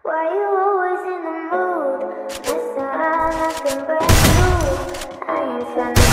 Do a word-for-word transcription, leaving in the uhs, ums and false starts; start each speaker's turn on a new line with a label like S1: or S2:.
S1: Why you always in the mood? Messing around, nothing brand new. I ain't tryna